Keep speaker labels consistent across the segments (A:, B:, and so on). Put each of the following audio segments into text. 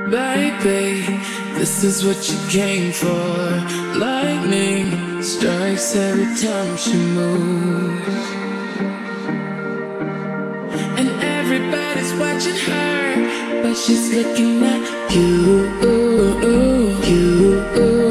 A: Baby, this is what you came for. Lightning strikes every time she moves, and everybody's watching her, but she's looking at you, you, you,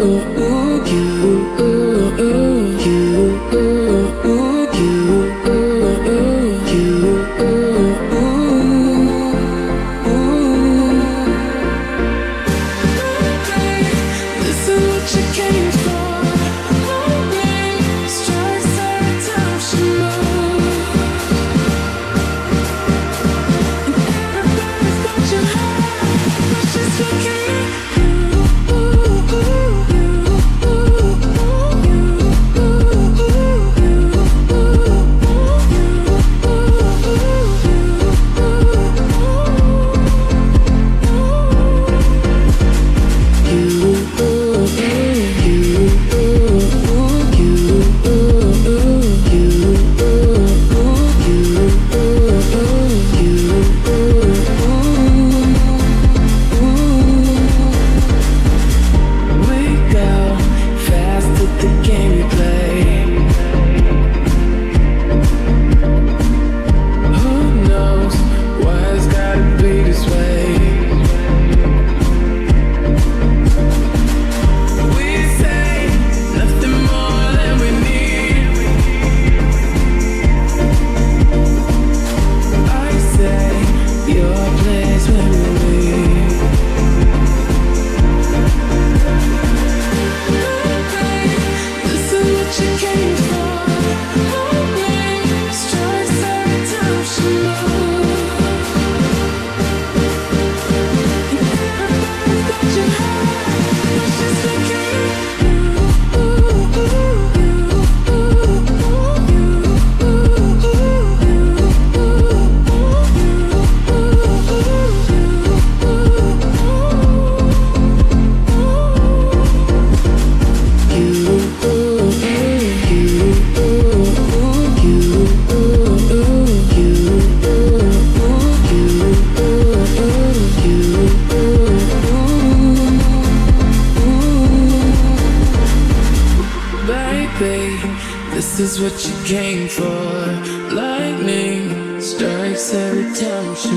A: this is what you came for. Lightning strikes every time she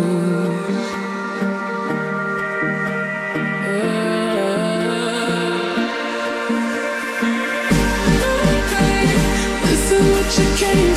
A: moves. This is what you came for.